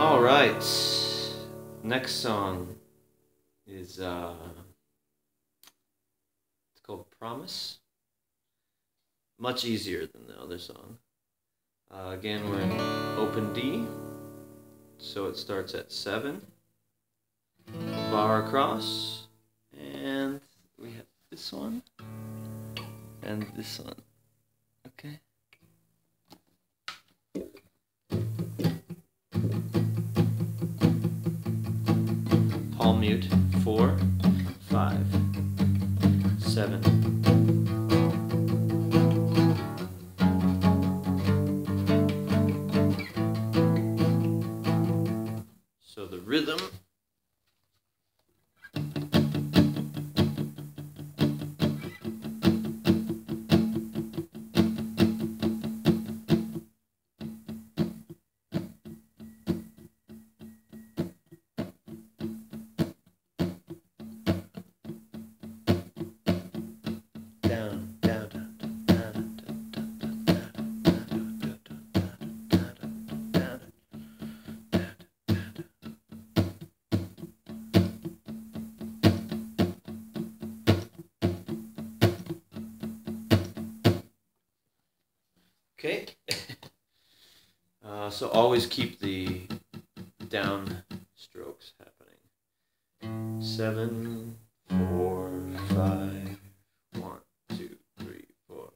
All right. Next song is it's called Promise. Much easier than the other song. Again, we're in open D, so it starts at 7, bar across, and we have this one and this one. Okay. Palm mute, 4, 5, 7. So the rhythm okay. So always keep the down strokes happening. 7, 4, 5, 1, 2, 3, 4.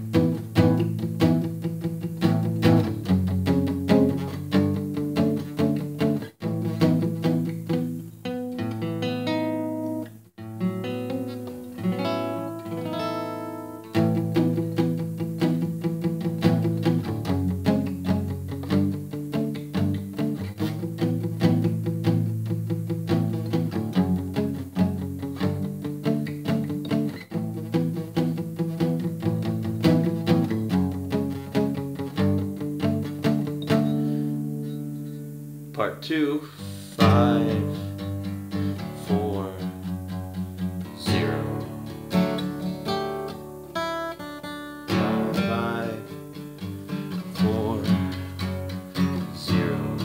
Part 2, 5, 4, 0. 5, 4, 0.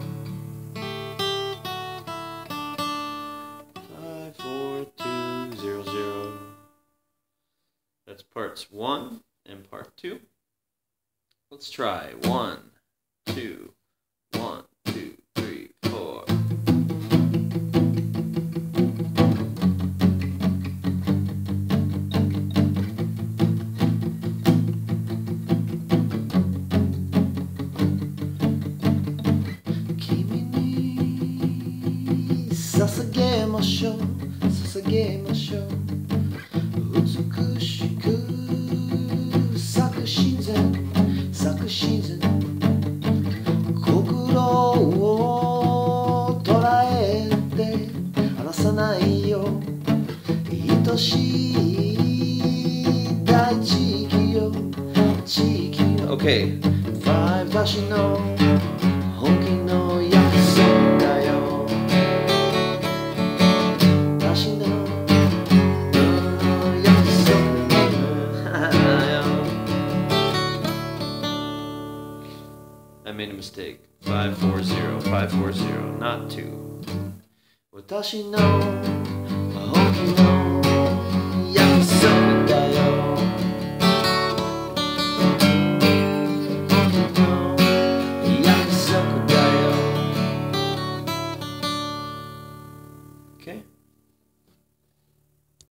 5, 4, 2, 0, 0. That's parts 1 and part 2. Let's try 1, 2, 1, 2, 3, 4. Kimi ni捧げましょう、捧げましょう。美しく昨シーズン、昨シーズン。心を捉えて離さないよ、愛しい大地域よ、地域よ。 OK、 5だしの本気の約束だよ、だしの約束だよ。I made a mistake. 540, 540, not 2. 私の本気の約束だよ。本気の約束だよ。Okay.